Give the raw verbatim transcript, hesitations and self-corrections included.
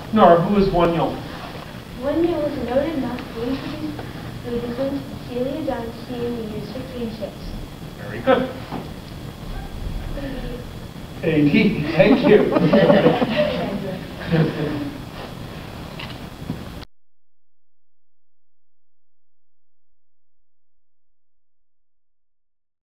Nora, who is Wan Yong? Wan Yong was a noted monk who introduced Buddhism to Celia dynasty in the year sixteen oh six. Very good. A D, thank you.